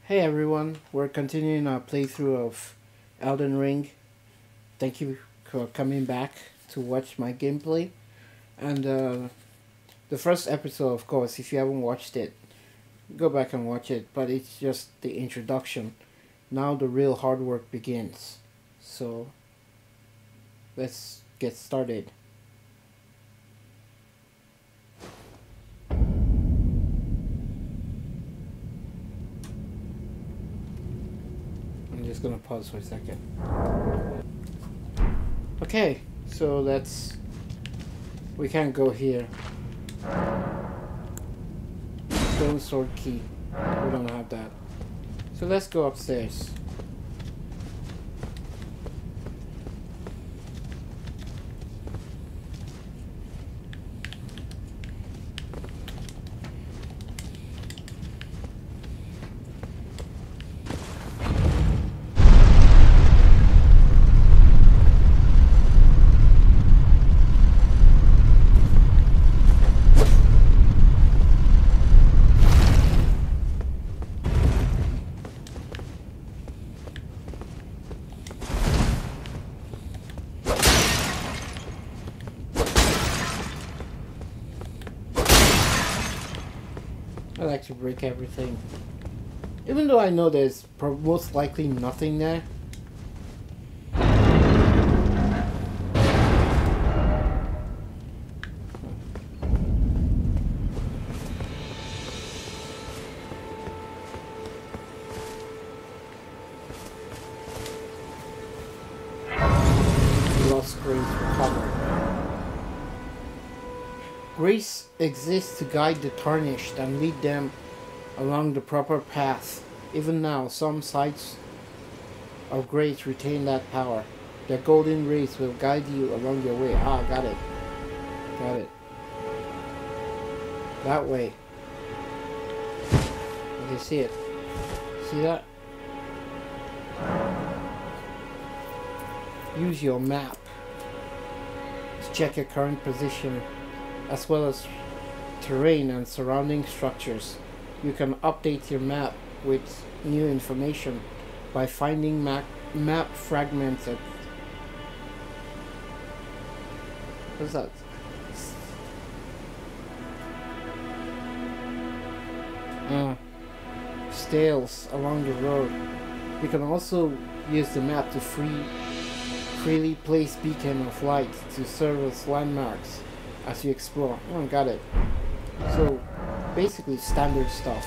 Hey everyone, we're continuing our playthrough of Elden Ring. Thank you for coming back to watch my gameplay. And the first episode, of course, if you haven't watched it, go back and watch it. But it's just the introduction. Now the real hard work begins. So let's get started. I'm just gonna pause for a second. Okay, so we can't go here. Stone sword key. We don't have that. So let's go upstairs. I like to break everything. Even though I know there's most likely nothing there. Lost grace recovered. Grace exists to guide the tarnished and lead them along the proper path. Even now, some sites of grace retain that power. Their golden rays will guide you along your way. Ah, got it. Got it. That way. You can see it. See that? Use your map to check your current position, as well as terrain and surrounding structures. You can update your map with new information by finding map fragments at... What's that? Stales along the road. You can also use the map to freely place beacon of light to serve as landmarks as you explore. Oh, got it. So, basically standard stuff.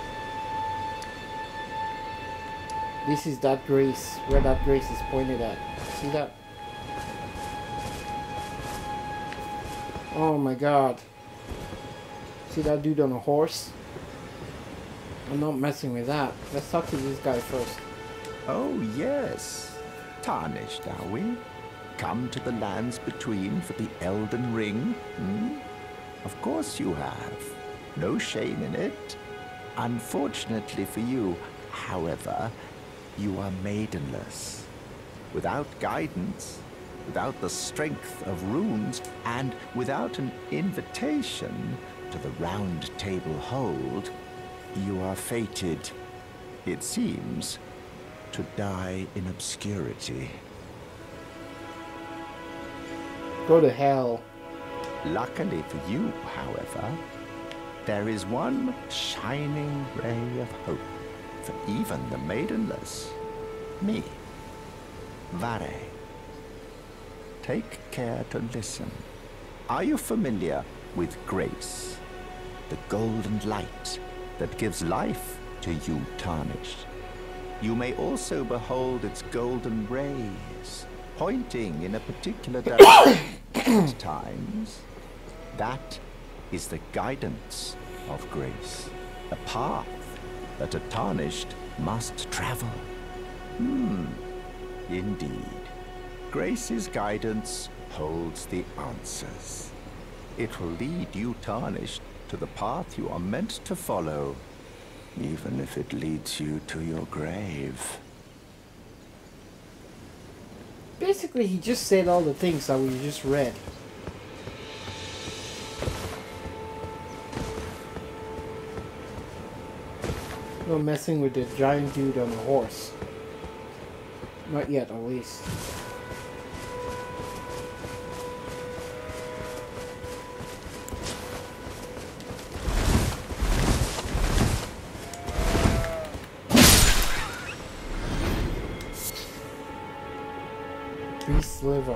This is that grace, where that grace is pointed at. See that? Oh my god. See that dude on a horse? I'm not messing with that. Let's talk to this guy first. Oh, yes. Tarnished, are we? Come to the lands between for the Elden Ring? Of course you have. No shame in it. Unfortunately for you, however, you are maidenless. Without guidance, without the strength of runes, and without an invitation to the Round Table Hold, you are fated, it seems, to die in obscurity. Go to hell. Luckily for you, however, there is one shining ray of hope for even the maidenless. Me. Vare. Take care to listen. Are you familiar with grace? The golden light that gives life to you tarnished. You may also behold its golden rays, pointing in a particular direction at times. That is the guidance of grace, a path that a tarnished must travel. Indeed. Grace's guidance holds the answers. It will lead you tarnished to the path you are meant to follow, even if it leads you to your grave. Basically, he just said all the things that we just read. No messing with the giant dude on a horse. Not yet, at least. Beast liver.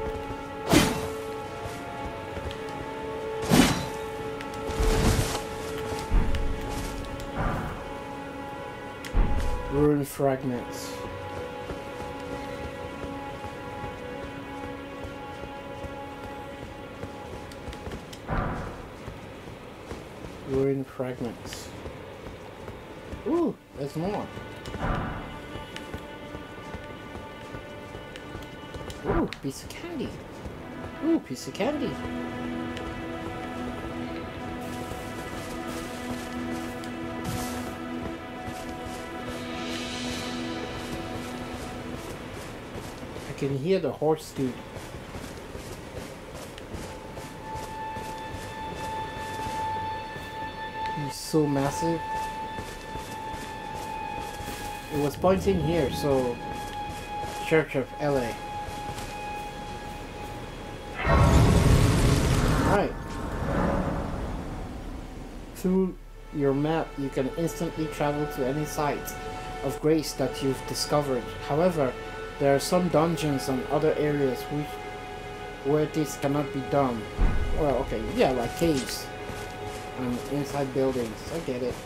Ruined fragments. Ruined fragments. Ooh, there's more. Ooh, piece of candy. Ooh, piece of candy. I can hear the horse dude. He's so massive. It was pointing here, so Church of LA. Right. Through your map, you can instantly travel to any site of grace that you've discovered. However, there are some dungeons and other areas where this cannot be done. Well, okay, yeah, like caves and inside buildings. I get it.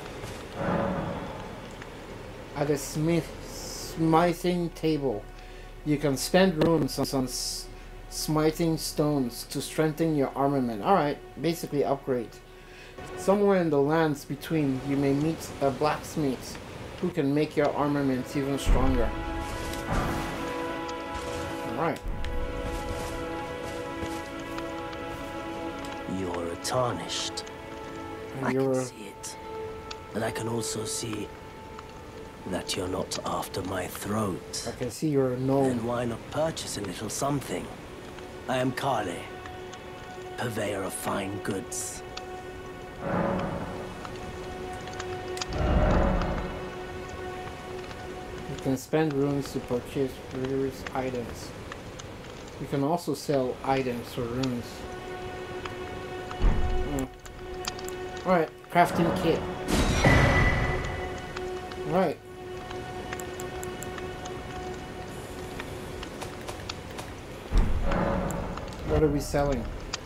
At a smithing table, you can spend runes on smiting stones to strengthen your armament. Alright, basically upgrade. Somewhere in the lands between, you may meet a blacksmith who can make your armament even stronger. Alright. You're tarnished. I can see it. And I can also see that you're not after my throat. I can see you're a gnome. Then why not purchase a little something? I am Kale, purveyor of fine goods. You can spend runes to purchase various items. You can also sell items for runes. Alright, crafting kit. Alright. What are we selling?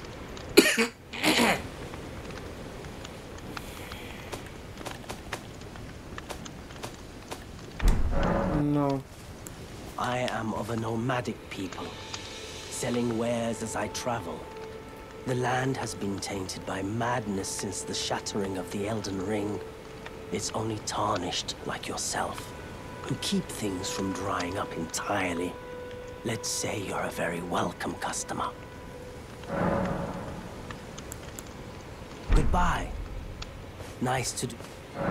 No. I am of a nomadic people, selling wares as I travel. The land has been tainted by madness since the shattering of the Elden Ring. It's only tarnished like yourself, who keep things from drying up entirely. Let's say you're a very welcome customer. Goodbye. Nice to do.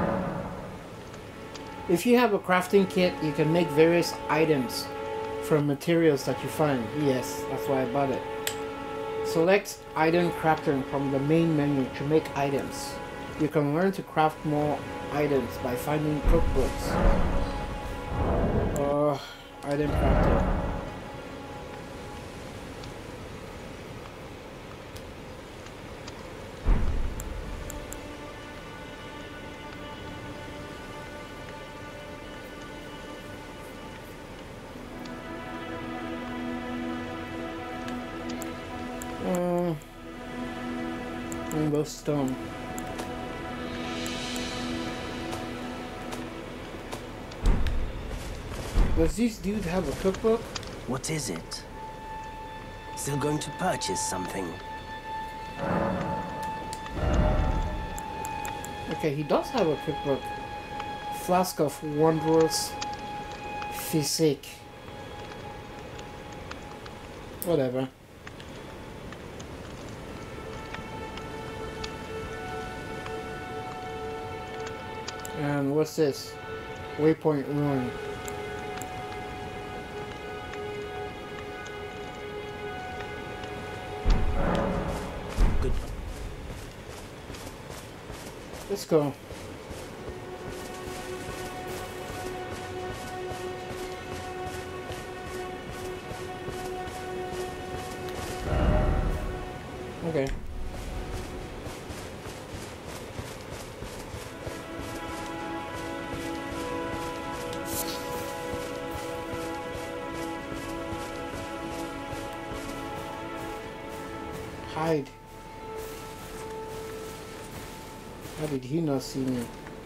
If you have a crafting kit, you can make various items from materials that you find. Yes, that's why I bought it. Select item crafting from the main menu to make items. You can learn to craft more items by finding cookbooks. Item crafting. Rainbow stone. Does this dude have a cookbook? What is it? Still going to purchase something? Okay, he does have a cookbook. Flask of Wondrous Physique. Whatever. And what's this? Waypoint Ruin. Good. Let's go. Okay. Hide. How did he not see me?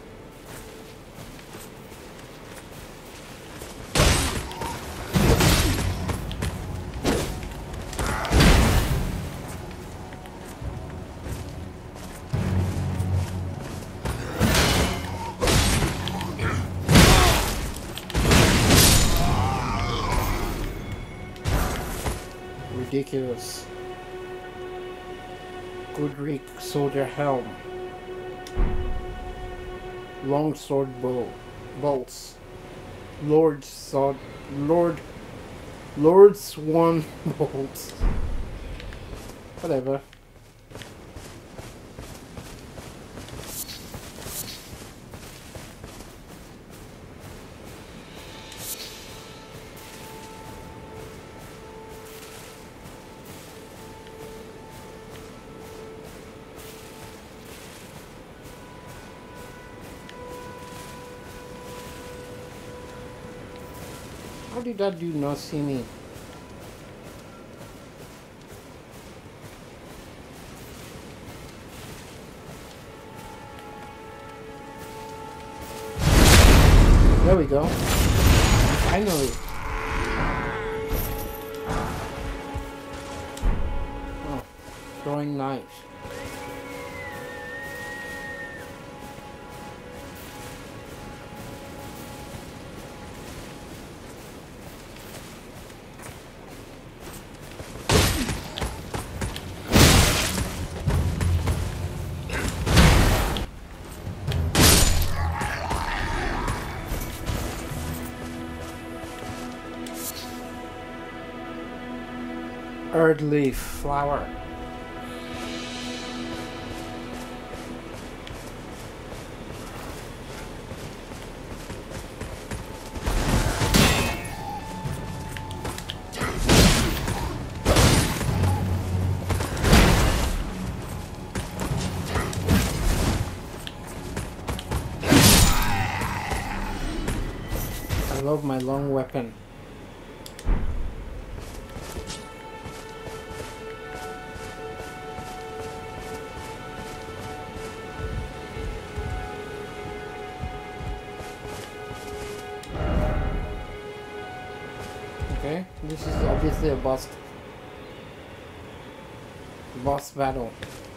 Ridiculous. Goodrick soldier helm. Long sword bow. Bolts. Lord Swan bolts. Whatever. How did that dude not see me? There we go. Finally. Oh, throwing knives. Earth leaf flower. I love my long weapon. Okay, this is obviously a boss battle.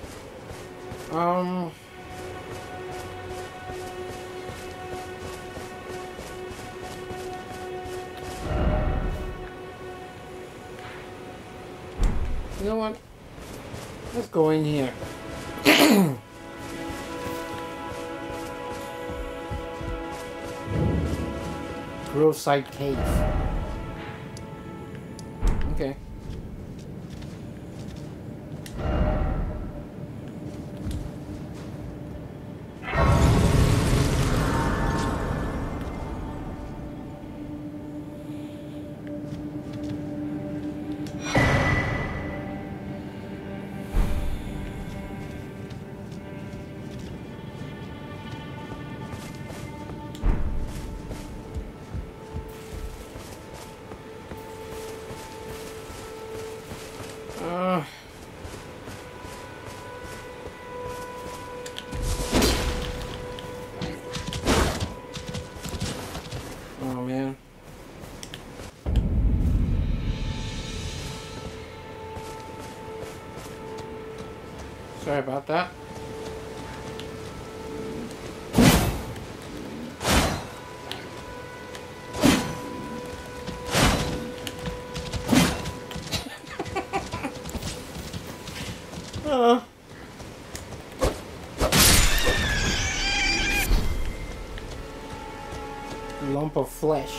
You know what? Let's go in here. Grove side cave. Okay. Oh man. Sorry about that. Lump of flesh.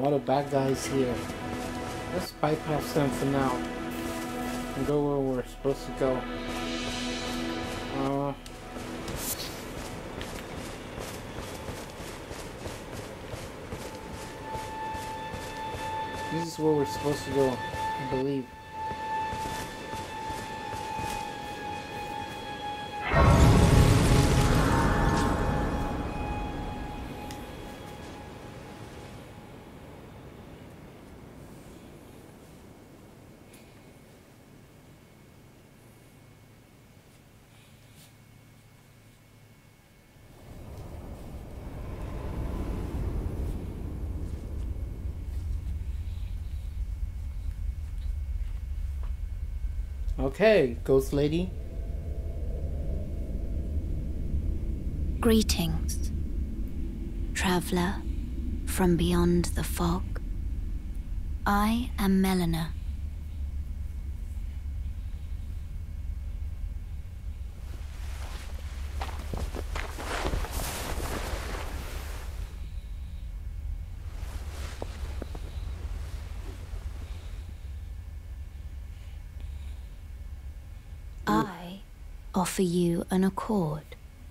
lot of bad guys here. Let's bypass them for now and go where we're supposed to go. This is where we're supposed to go, I believe. Okay, Ghost Lady. Greetings, traveler from beyond the fog. I am Melina. I offer you an accord.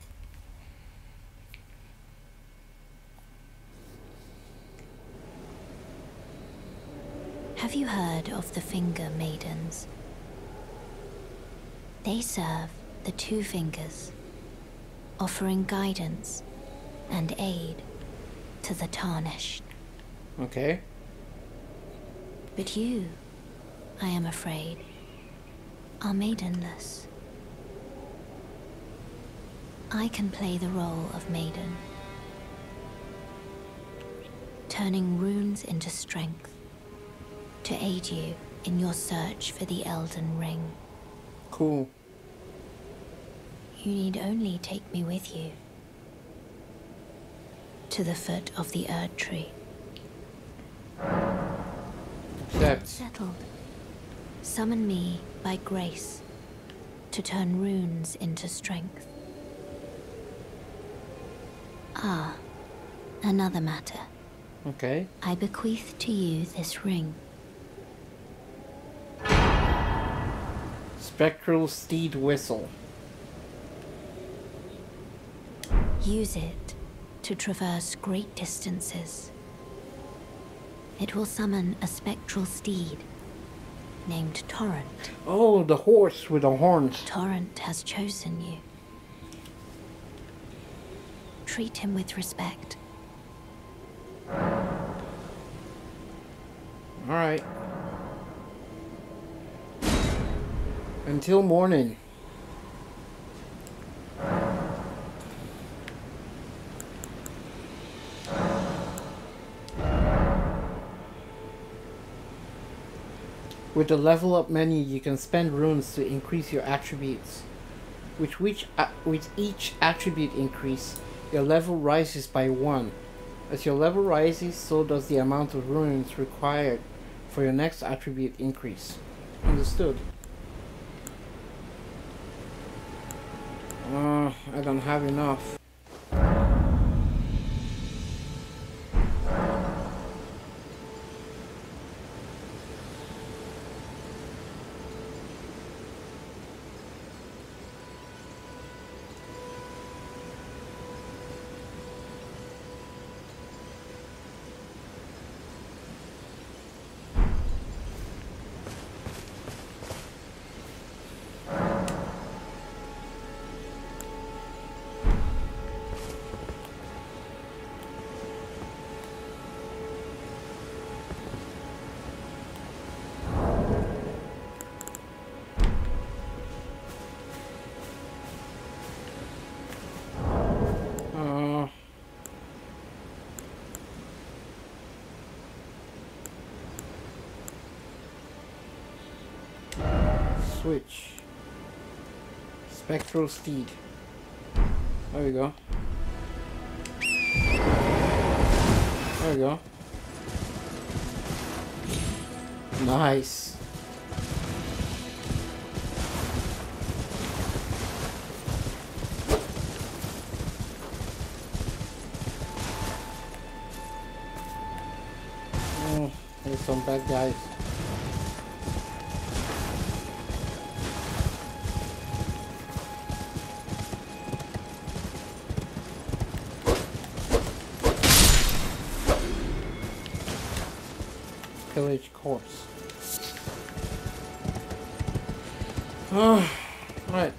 Have you heard of the Finger Maidens? They serve the Two Fingers, offering guidance and aid to the Tarnished. Okay. But you, I am afraid, are maidenless. I can play the role of maiden, turning runes into strength to aid you in your search for the Elden Ring. Cool. You need only take me with you to the foot of the Erd Tree. Accept. Settled. Summon me by grace to turn runes into strength. Ah, another matter. Okay. I bequeath to you this ring. Spectral Steed Whistle. Use it to traverse great distances. It will summon a spectral steed named Torrent. Oh, the horse with the horns. Torrent has chosen you. Treat him with respect. Alright. Until morning. With the level up menu, you can spend runes to increase your attributes. With each attribute increase, your level rises by 1. As your level rises, so does the amount of runes required for your next attribute increase. Understood. I don't have enough. Switch. Spectral Steed. There we go. There we go. Nice. some bad guys. Pillage corpse. Oh, right.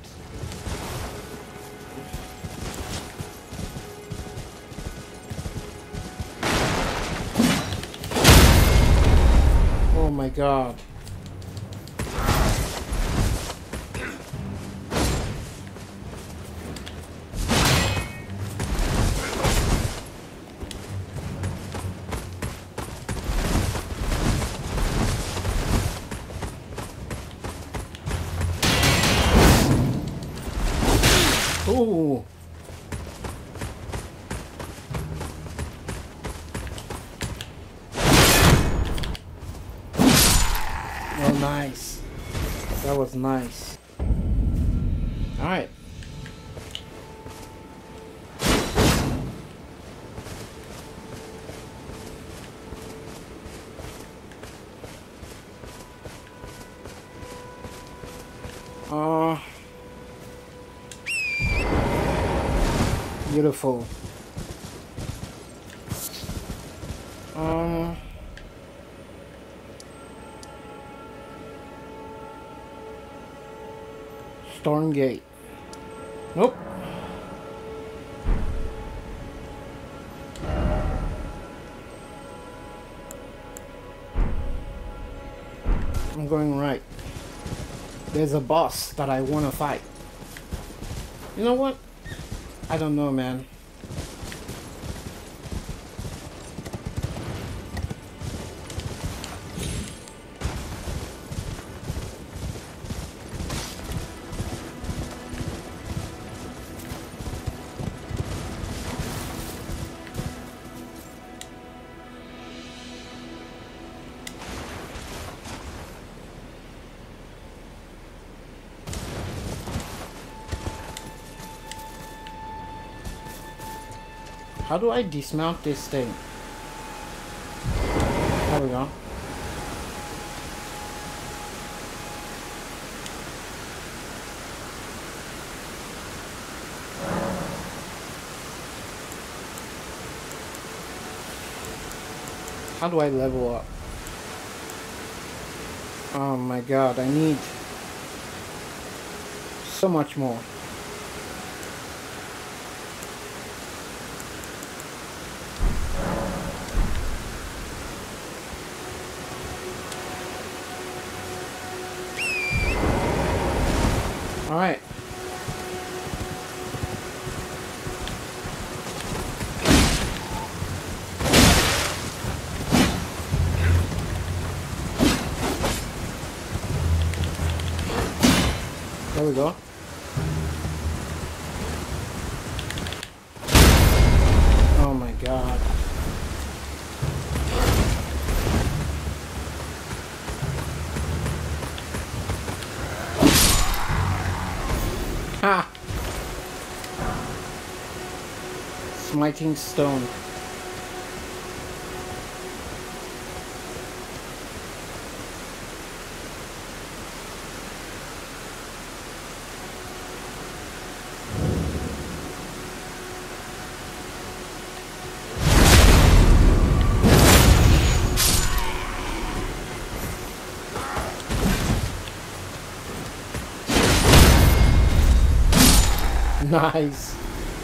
Oh my god. Ooh. Oh, nice. That was nice. All right. Beautiful. Stormgate. Nope. I'm going right. There's a boss that I want to fight. You know what? I don't know, man. How do I dismount this thing? There we go. How do I level up? Oh my god, I need so much more. All right. There we go. Oh my god. Ha! Smiting stone. Nice.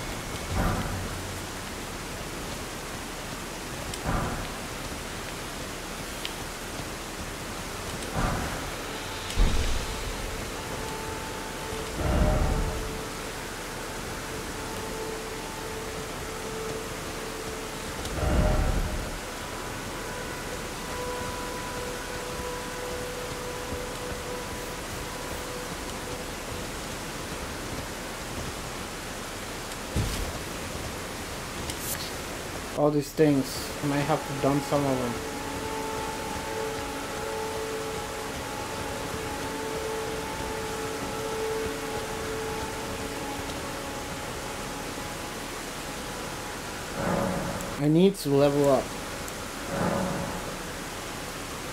All these things, I might have to dump some of them. I need to level up.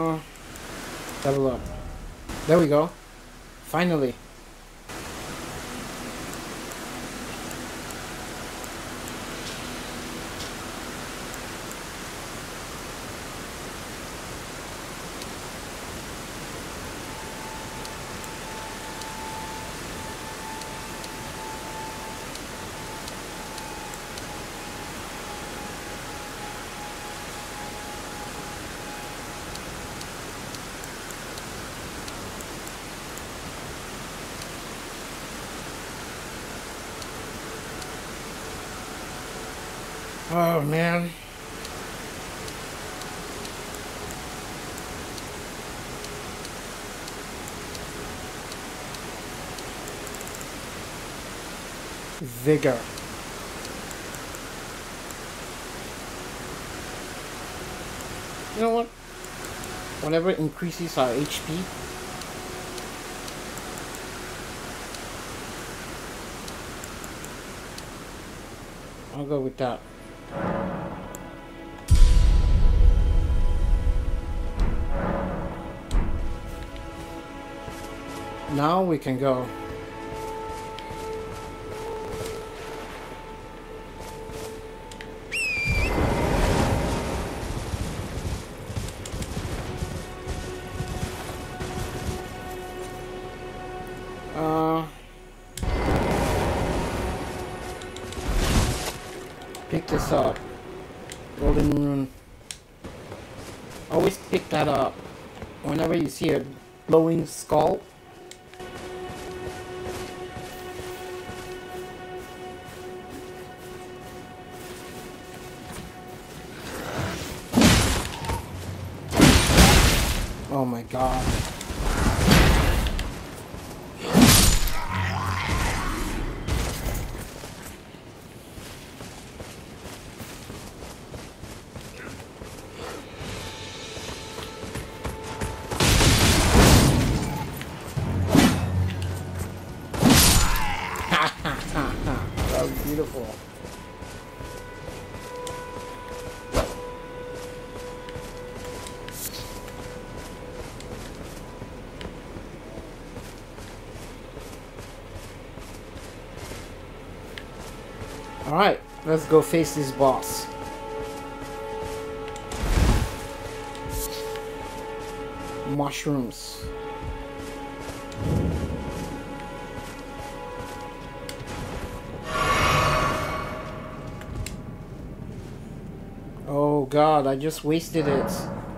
Level up. There we go. Finally. Oh man. Vigor. You know what? Whatever increases our HP. I'll go with that. Now we can go. Pick this up. Golden rune. Always pick that up. Whenever you see a glowing skull. Oh my god. That was beautiful. Alright, let's go face this boss. Mushrooms. Oh god, I just wasted it.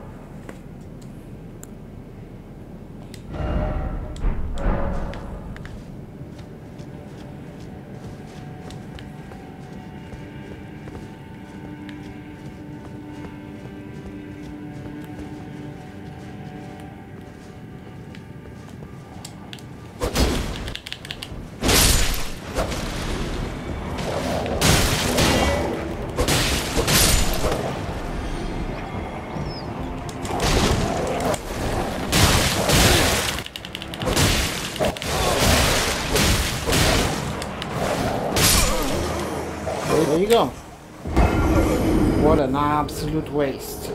There you go. What an absolute waste.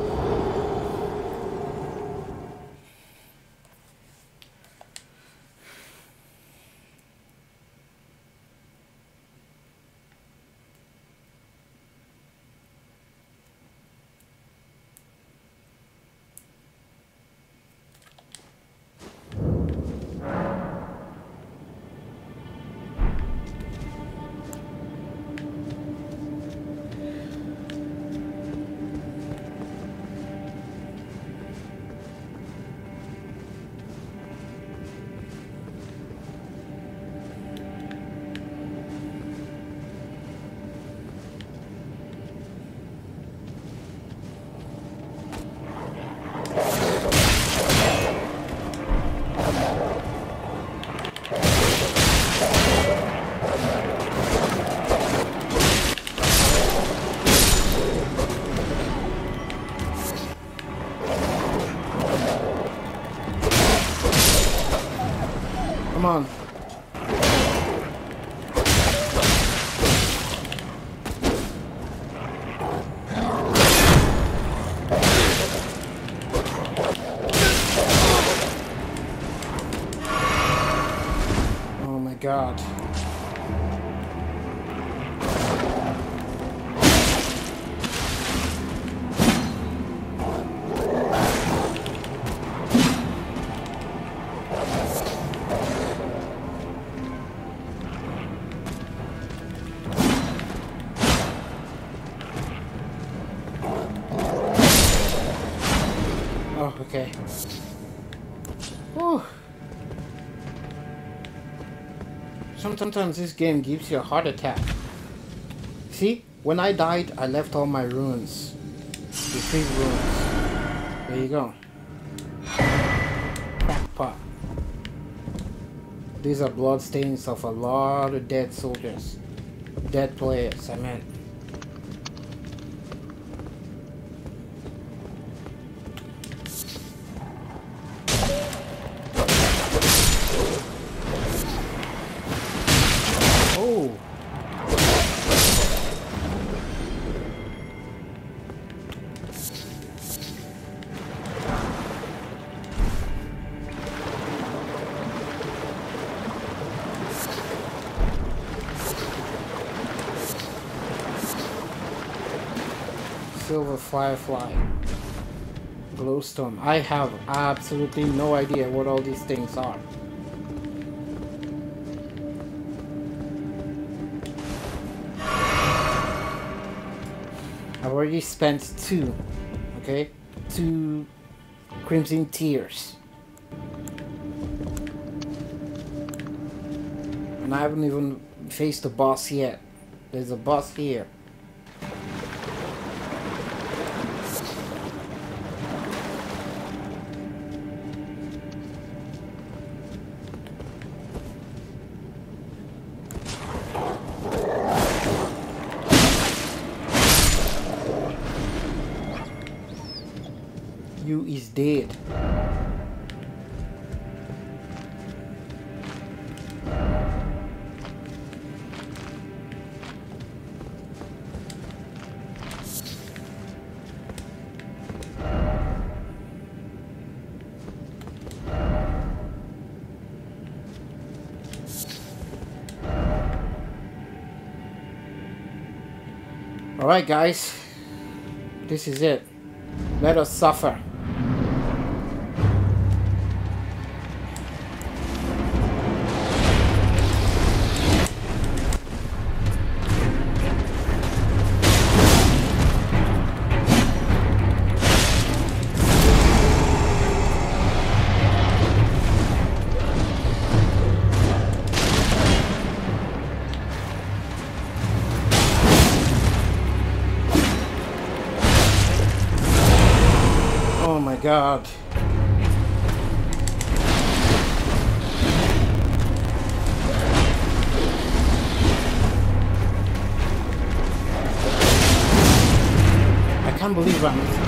Come on. god. Oh, okay. Whew. Sometimes this game gives you a heart attack. See, when I died, I left all my runes. The 3 runes. There you go. Crackpot. These are blood stains of a lot of dead soldiers. Dead players, I meant. Silver Firefly. Glowstone. I have absolutely no idea what all these things are. I've already spent 2. Okay? 2 Crimson Tears. And I haven't even faced the boss yet. There's a boss here. You is dead. Alright guys, this is it. Let us suffer. Oh my god. I can't believe I'm...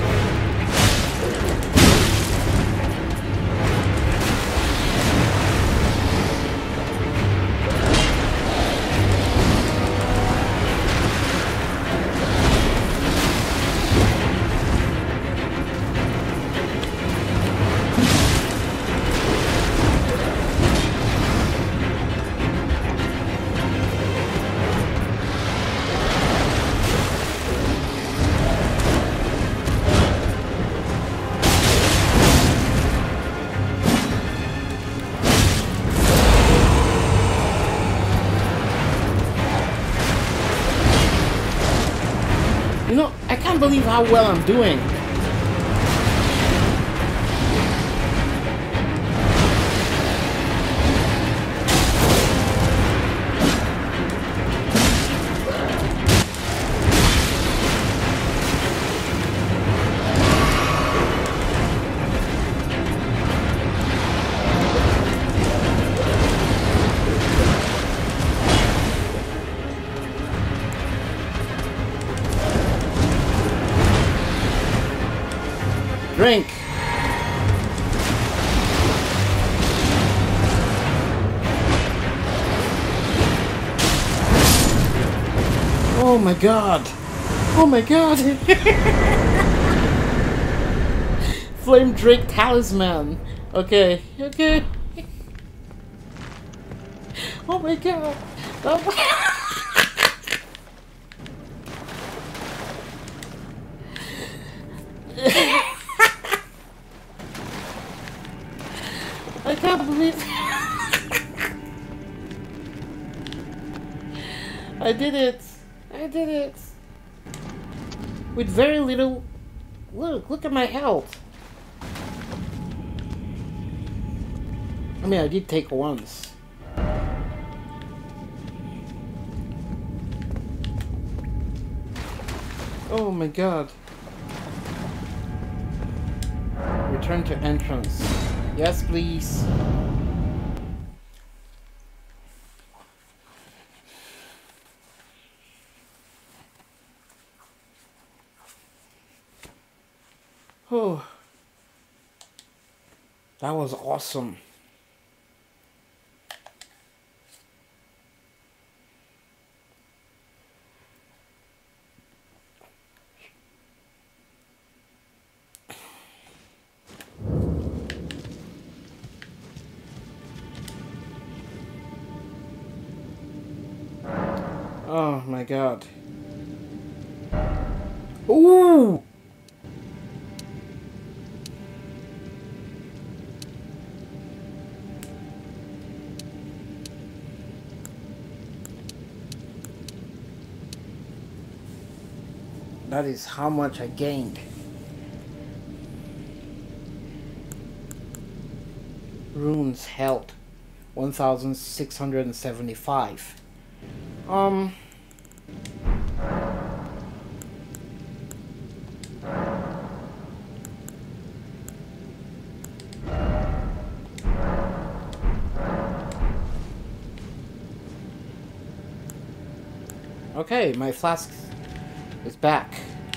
You know, I can't believe how well I'm doing. Drink. Oh my god. Oh my god. Flame Drake Talisman. Okay, okay. Oh my god! Oh my I can't believe I did it! I did it! With very little... Look at my health! I mean, I did take once. Oh my god. Return to entrance. Yes, please. Oh, that was awesome. Oh my god. Ooh! That is how much I gained. Runes health 1675. Okay, my flask is back.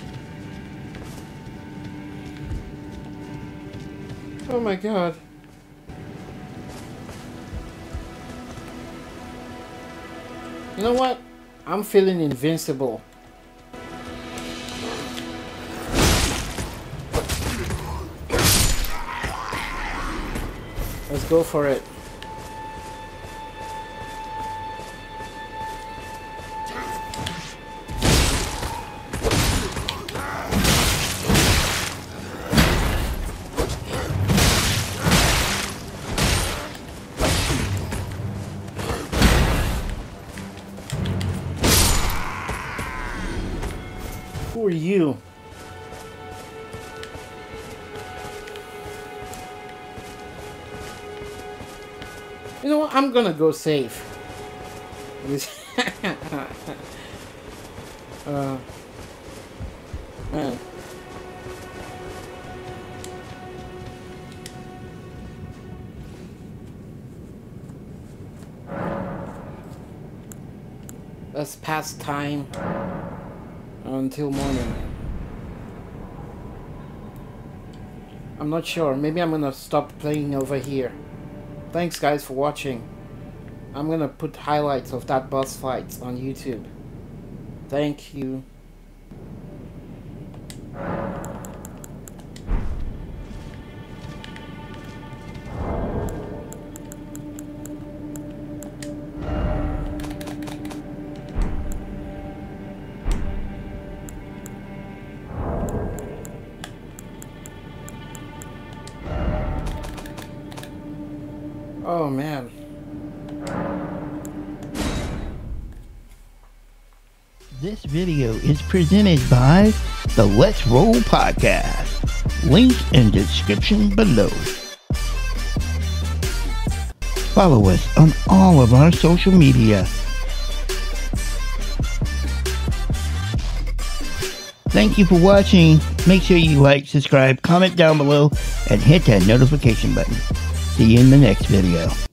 Oh my god. You know what? I'm feeling invincible. Let's go for it. Who are you? You know what? I'm gonna go safe. Man. Let's pass time until morning. I'm not sure. Maybe I'm gonna stop playing over here. Thanks guys for watching. I'm gonna put highlights of that boss fight on YouTube. Thank you. Oh man. This video is presented by the Let's Roll Podcast. Link in description below. Follow us on all of our social media. Thank you for watching. Make sure you like, subscribe, comment down below, and hit that notification button. See you in the next video.